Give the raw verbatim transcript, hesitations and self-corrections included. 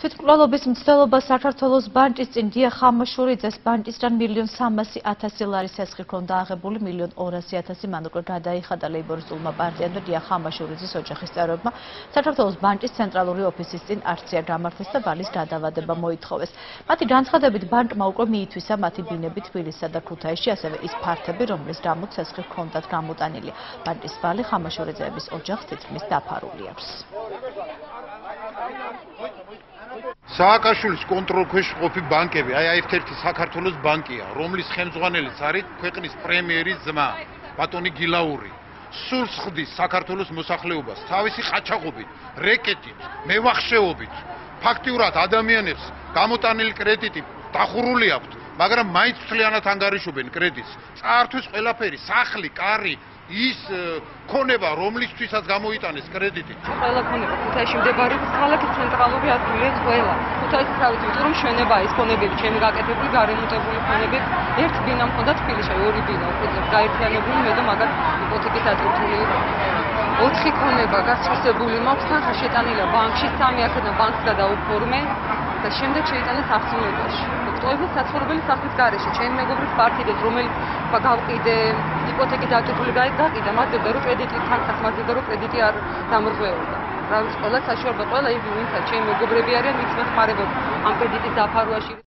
თვითმკვლელობის მცდელობა საქართველოს ბანკის წინ დია ხამაშურიძეს ბანკისგან მილიონ სამასი ათასი ლარის სესხი ჰქონდა აღებული, მილიონ ორასი ათასი მან უკვე გადაიხადა ლეიბორისტულმა პარტიამ და დია ხამაშურიძის ოჯახის წევრებმა საქართველოს ბანკის ცენტრალური ოფისის წინ აქცია გამართეს და ვალის გადავადება მოითხოვეს. მათი განცხადებით ბანკმა უკვე მიითვისა მათი ბინები თბილისსა და ქუთაისში, ასევე ის ფართები, რომლის გამო სესხი ჰქონდათ გამოტანილი. ბანკის ვალი ხამაშურიძეების ოჯახს თითქმის დაფარული აქვს. სააკაშვილის კონტროლქვეშ მყოფი ბანკები, აი ერთ-ერთი საქართველოს ბანკია, რომლის ხელმძღვანელიც არის ქვეყნის პრემიერის ძმა, ბატონი გილაური. სულს ხდის საქართველოს მოსახლეობას თავისი ყაჩაღობით, რეკეტით, მევახშეობით. ფაქტიურად ადამიანებს გამოტანილი კრედიტი დახურული აქვთ, მაგრამ მაინც მთლიანად ანგარიშობენ კრედიტს. წაართვის ყველაფერი, სახლი, კარი, ის ქონება, რომლისთვისაც გამოიტანეს კრედიტი. ყველა ქონება ქუთაისში მდებარეობს, ქალაქის ცენტრალური ადგილია ყველა. ქუთაისის ავით, რომ მშვენებაა ის ქონებები, ჩემი გაკეთებული, გარემონტებული ქონებები. ერთ ბინა მქონდა თბილისში, ორი ბინა უკვე გაერთიანებული, მე და მაგათ იპოთეკით აწურთული. ოთხი ქონება გასცემული მაქვს, თანხა შეტანილია ბანკში, სამი აქედან ბანკს გადაუფორმე და შემდეგ შეიტანა საცხოვრებელში. ტოების საცხოვრებელი სახლის გარეშე, ჩემი მეგობრის პარტიებს, რომელიც გავყიდე იპოთეკით აწურთული გაიყიდა, მათგან რომ კრედიტი თანხას მათგან რომ კრედიტი არ დამრღვეოდა. რა ვიცი, ყველა საშუალება, ყველა იგი ვინც ჩემი მეგობრები არიან, მის მეხმარებოდ ამ კრედიტის დაფარვაში.